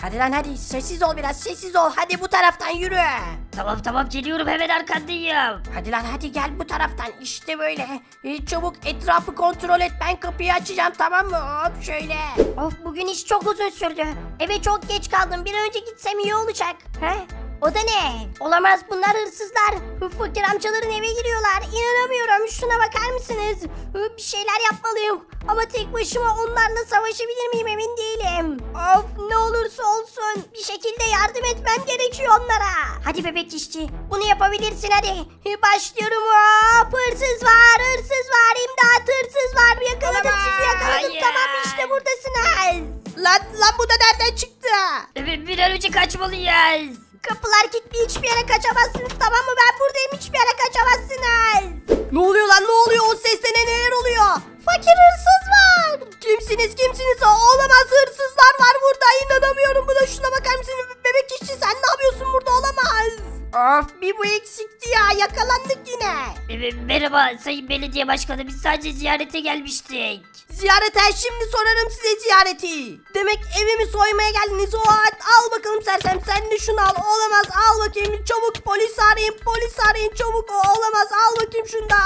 Hadi lan hadi, sessiz ol, biraz sessiz ol. Hadi bu taraftan yürü. Tamam geliyorum, hemen arkandayım. Hadi lan hadi, gel bu taraftan. İşte böyle. Çabuk etrafı kontrol et, ben kapıyı açacağım, tamam mı? Hop şöyle. Of, bugün iş çok uzun sürdü. Eve çok geç kaldım. Bir an önce gitsem iyi olacak. He? O da ne? Olamaz, bunlar hırsızlar. Fakir amcaların eve giriyorlar. İnanamıyorum. Şuna bakar mısınız? Bir şeyler yapmalıyım. Ama tek başıma onlarla savaşabilir miyim emin değilim. Of, ne olursa olsun bir şekilde yardım etmem gerekiyor onlara. Hadi bebek işçi, bunu yapabilirsin hadi. Başlıyorum. Hop, hırsız var, hırsız var. İmdat, hırsız var. Yakaladım sizi, yakaladım. Hayır. Tamam, işte buradasınız. Lan bu da nereden çıktı? Bir an önce kaçmalıyız. Kapılar kilitli, hiçbir yere kaçamazsınız, tamam mı? Ben buradayım, hiçbir yere kaçamazsınız. Ne oluyor lan, ne oluyor? O sesle neler oluyor? Fakir, hırsız var. Kimsiniz? Olamaz, hırsızlar var burada. İnanamıyorum buna, şuna bakar mısın? Bebek işçi, sen ne yapıyorsun burada? Olamaz. Of, bir bu eksikti ya, yakalandık yine. Merhaba sayın belediye başkanı, biz sadece ziyarete gelmiştik. Ziyarete şimdi sorarım size ziyareti. Demek evimi soymaya geldiniz. Al bakalım sersem, sen de şunu al. Olamaz, al bakayım çabuk, polis arayın çabuk. Olamaz, al bakayım şunu da.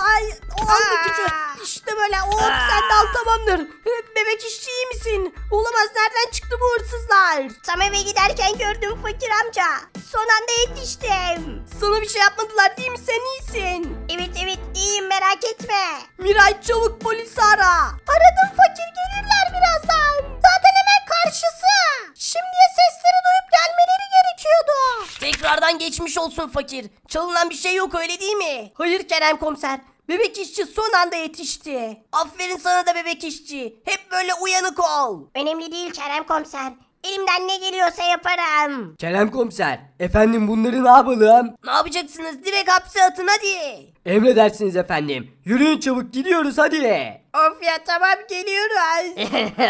Al bakayım şu. İşte böyle. Sen de al, tamamdır. Bebek işçi, iyi misin? Olamaz, nereden çıktı bu hırsızlar? Tam eve giderken gördüm fakir amca. Son anda yetiştim. Sana bir şey yapmadılar değil mi? Sen iyisin. Evet iyiyim, merak etme. Miray, çabuk polisi ara. Aradım fakir, gelirler birazdan. Zaten hemen karşısı. Şimdiye sesleri duyup gelmeleri gerekiyordu. Tekrardan geçmiş olsun fakir. Çalınan bir şey yok, öyle değil mi? Hayır Kerem komiser. Bebek işçi son anda yetişti. Aferin sana da bebek işçi. Hep böyle uyanık ol. Önemli değil Kerem komiser. Elimden ne geliyorsa yaparım. Kerem komiser, efendim bunları ne yapalım? Ne yapacaksınız? Direkt hapse atın hadi. Emredersiniz efendim. Yürüyün çabuk, gidiyoruz hadi. Of ya, tamam geliyoruz.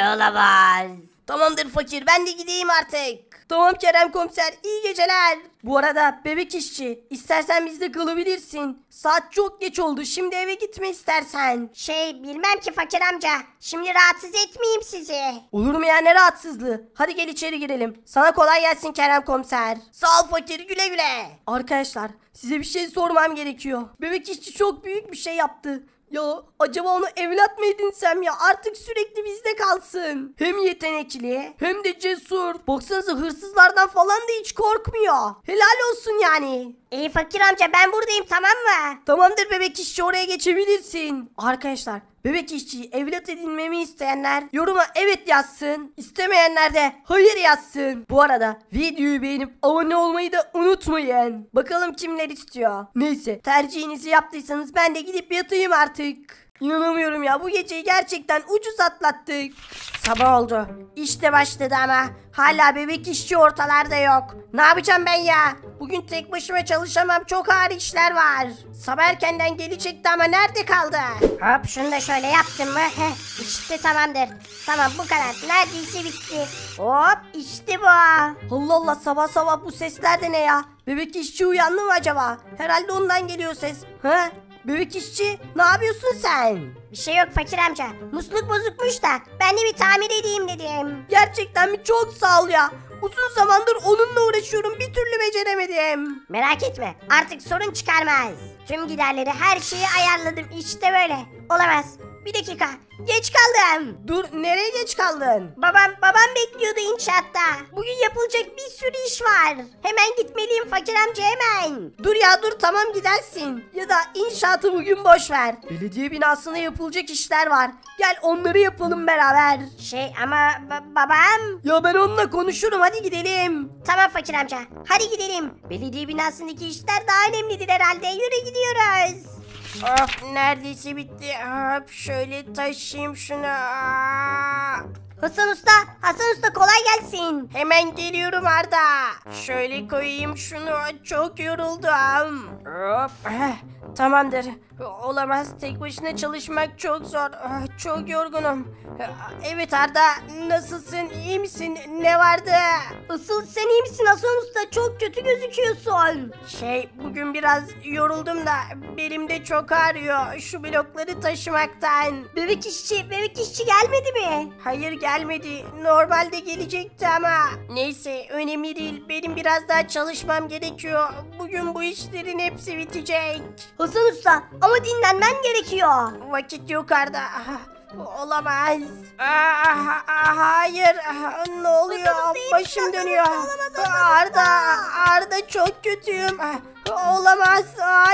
Olamaz. Tamamdır fakir, ben de gideyim artık. Tamam Kerem komiser, iyi geceler. Bu arada bebek işçi, istersen bizde kalabilirsin. Saat çok geç oldu, şimdi eve gitme istersen. Bilmem ki fakir amca. Şimdi rahatsız etmeyeyim sizi. Olur mu ya, ne rahatsızlığı? Hadi gel içeri girelim. Sana kolay gelsin Kerem komiser. Sağ ol fakir, güle güle. Arkadaşlar, size bir şey sormam gerekiyor. Bebek işçi çok büyük bir şey yaptı. Ya acaba onu evlat mı edinsem ya, artık sürekli bizde kalsın. Hem yetenekli hem de cesur. Baksanıza, hırsızlardan falan da hiç korkmuyor. Helal olsun yani. İyi fakir amca, ben buradayım, tamam mı? Tamamdır bebek işçi, oraya geçebilirsin. Arkadaşlar, bebek işçiyi evlat edinmemi isteyenler yoruma evet yazsın. İstemeyenler de hayır yazsın. Bu arada videoyu beğenip abone olmayı da unutmayın. Bakalım kimler istiyor. Neyse, tercihinizi yaptıysanız ben de gidip yatayım artık. İnanamıyorum ya, bu geceyi gerçekten ucuz atlattık. Sabah oldu. İşte başladı ama hala bebek işçi ortalarda yok. Ne yapacağım ben ya? Bugün tek başıma çalışamam, çok ağır işler var. Sabah erkenden gelecekti ama nerede kaldı? Hop, şunu da şöyle yaptım mı? İşte tamamdır. Tamam, bu kadar. Neredeyse bitti. Hop, işte bu. Allah Allah, sabah sabah bu sesler de ne ya? Bebek işçi uyandı mı acaba? Herhalde ondan geliyor ses. Ha? Bebek işçi, ne yapıyorsun sen? Bir şey yok fakir amca. Musluk bozukmuş da ben de bir tamir edeyim dedim. Gerçekten mi? Çok sağ ol ya. Uzun zamandır onunla uğraşıyorum, bir türlü beceremedim. Merak etme, artık sorun çıkarmaz. Tüm giderleri, her şeyi ayarladım, işte böyle. Olamaz. Bir dakika, geç kaldım. Dur, nereye geç kaldın? Babam bekliyordu inşaatta. Bugün yapılacak bir sürü iş var. Hemen gitmeliyim fakir amca, hemen. Dur ya dur, tamam gidersin. Ya da inşaatı bugün boş ver. Belediye binasında yapılacak işler var. Gel onları yapalım beraber. Ama babam... Ya ben onunla konuşurum, hadi gidelim. Tamam fakir amca, hadi gidelim. Belediye binasındaki işler daha önemlidir herhalde. Yürü, gidiyoruz. Of, neredeyse bitti. Hop, şöyle taşıyayım şunu. Hasan Usta kolay gelsin. Hemen geliyorum Arda. Şöyle koyayım şunu. Çok yoruldum. Hop. Tamamdır. Olamaz. Tek başına çalışmak çok zor. Çok yorgunum. Evet Arda. Nasılsın? İyi misin? Ne vardı? Asıl sen iyi misin Hasan Usta? Çok kötü gözüküyorsun. Bugün biraz yoruldum da belim de çok ağrıyor şu blokları taşımaktan. Bebek işçi gelmedi mi? Hayır, gelmedi. gelmedi. Normalde gelecekti ama. Neyse önemli değil. Benim biraz daha çalışmam gerekiyor. Bugün bu işlerin hepsi bitecek. Hasan Usta ama dinlenmen gerekiyor. Vakit yok Arda. Olamaz. Hayır. Ne oluyor? Hasan Usta, iyi misin? Başım Hasan dönüyor. Usta, olamaz Hasan Usta. Arda çok kötüyüm. Olamaz.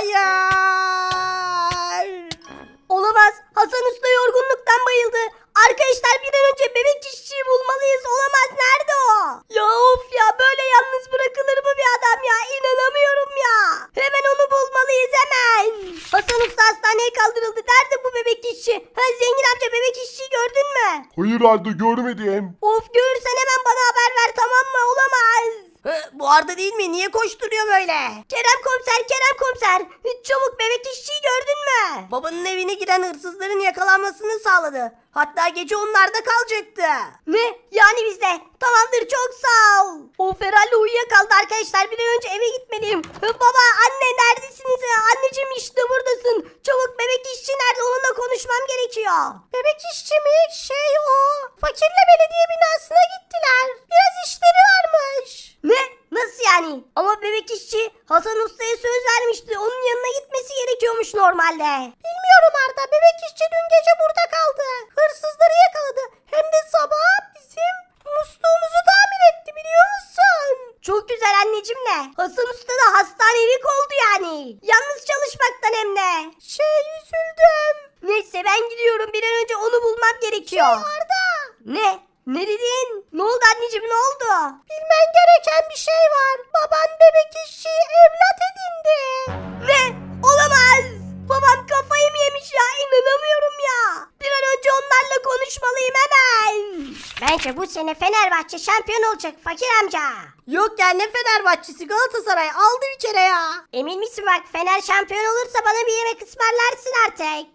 Hayır. Olamaz. Hasan Usta yorgunluktan bayıldı. Arkadaşlar bir an önce bebek işçiyi bulmalıyız. Olamaz. Nerede o? Ya of ya, böyle yalnız bırakılır mı bir adam ya? İnanamıyorum ya. Hemen onu bulmalıyız hemen. Hasan Usta hastaneye kaldırıldı. Nerede bu bebek işçi? Ha, zengin amca, bebek işçiyi gördün mü? Hayır Arda görmedim. Of, görürsen hemen bana haber ver, tamam mı? Olamaz. Bu Arda değil mi? Niye koşturuyor böyle? Kerem komiser. Çabuk, bebek işçiyi gördün mü? Babanın evine giren hırsızların yakalanmasını sağladı. Hatta gece onlarda kalacaktı. Ne? Yani bizde. Tamamdır, çok sağ ol. Of, herhalde uyuyakaldı arkadaşlar. Bir an önce eve gitmeliyim. Baba, anne neredesiniz? Anneciğim işte buradasın. Çabuk, bebek işçi nerede? Onunla konuşmam gerekiyor. Bebek işçi mi? O. Fakirle belediye binasına gittiler. Biraz işleri varmış. Ne? Nasıl yani? Ama bebek işçi Hasan Usta'ya söz vermişti. Onun yanına gitmesi gerekiyormuş normalde. Bilmiyorum Arda. Bebek işçi dün gece burada kaldı. Hırsızları yakaladı. Hem de sabah bizim musluğumuzu tamir etti, biliyor musun? Çok güzel anneciğim de. Hasan Usta da hastanelik oldu yani. Yalnız çalışmaktan hem de. Üzüldüm. Neyse, ben gidiyorum. Bir an önce onu bulmam gerekiyor. Arda. Ne? Ne dedin? Ne oldu anneciğim, ne oldu? Bilmen gereken bir şey var. Baban bebek işçiyi evlat edindi. Ne? Olamaz. Babam kafayı mı yemiş ya? İnanamıyorum ya. Bir an önce onlarla konuşmalıyım hemen. Bence bu sene Fenerbahçe şampiyon olacak fakir amca. Yok ya, ne Fenerbahçesi, Galatasaray aldı bir kere ya. Emin misin, bak Fener şampiyon olursa bana bir yemek ısmarlarsın artık.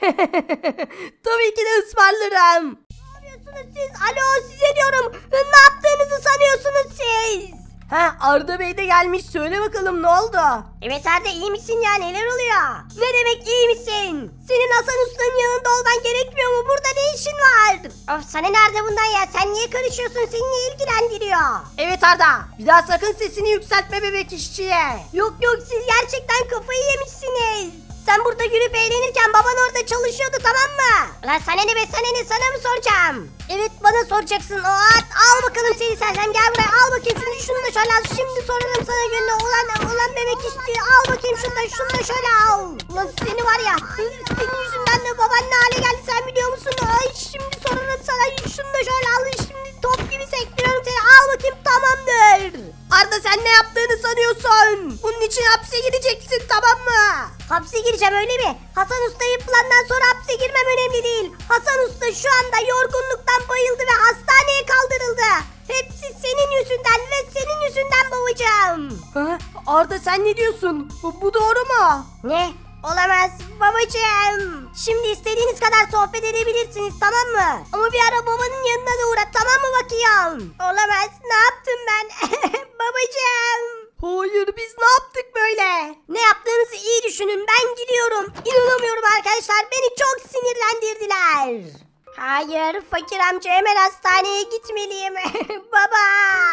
Tabii ki de ısmarlarım. Ne yapıyorsunuz siz? Alo, size diyorum. Ne yaptığınızı sanıyorsunuz siz? Arda Bey de gelmiş, söyle bakalım ne oldu? Evet Arda, iyi misin ya, neler oluyor? Ne demek iyi misin? Senin Hasan Usta'nın yanında olman gerekmiyor mu? Burada ne işin var? Of, sana nerede bundan ya, sen niye karışıyorsun, seni niye ilgilendiriyor? Evet Arda, bir daha sakın sesini yükseltme bebek işçiye. Yok, siz gerçekten kafayı yemişsiniz. Sen burada gülüp eğlenirken baban orada çalışıyordu, tamam mı? Lan sana ne be, sana mı soracağım? Evet, bana soracaksın. Al bakalım seni sen gel buraya, al bakayım şunu da şöyle al. Şimdi sorarım sana gününü. Ulan bebek işçi, al bakayım şunu da şöyle al. Ulan seni var ya, senin yüzünden de baban ne hale geldi sen biliyor musun? Ay, şimdi sorarım sana, şunu da şöyle al. Şimdi top gibi sektiriyorum seni, al bakayım, tamamdır. Arda, sen ne yaptığını sanıyorsun? Bunun için hapse gireceksin, tamam mı? Hapse gireceğim öyle mi? Hasan Usta yapılandan sonra hapse girmem önemli değil. Hasan Usta şu anda yorgunluktan bayıldı ve hastaneye kaldırıldı. Hepsi senin yüzünden ve senin yüzünden babacığım. Arda, sen ne diyorsun? Bu doğru mu? Ne? Olamaz babacığım. Şimdi istediğiniz kadar sohbet edebilirsiniz, tamam mı? Ama bir ara babanın yanına da uğra, tamam mı bakayım? Olamaz, ne yaptım ben? Babacığım. Hayır, biz ne yaptık böyle? Ne yaptığınızı iyi düşünün, ben gidiyorum. İnanamıyorum arkadaşlar, beni çok sinirlendirdiler. Hayır fakir amca, hemen hastaneye gitmeliyim. Baba.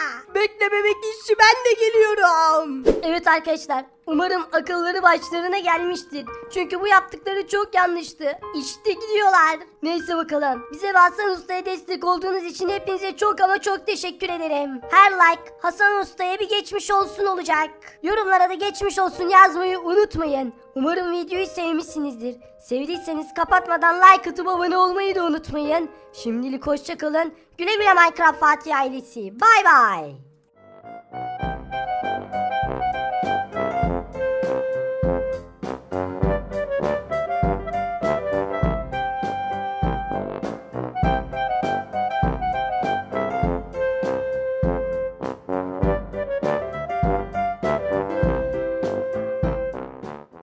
Bekle bebek işçi, ben de geliyorum. Evet arkadaşlar, umarım akılları başlarına gelmiştir. Çünkü bu yaptıkları çok yanlıştı. İşte gidiyorlar. Neyse bakalım. Bize ve Hasan Usta'ya destek olduğunuz için hepinize çok ama çok teşekkür ederim. Her like Hasan Usta'ya bir geçmiş olsun olacak. Yorumlara da geçmiş olsun yazmayı unutmayın. Umarım videoyu sevmişsinizdir. Sevdiyseniz kapatmadan like atıp abone olmayı da unutmayın. Şimdilik hoşça kalın. Güle güle Minecraft Fatih ailesi. Bay bay.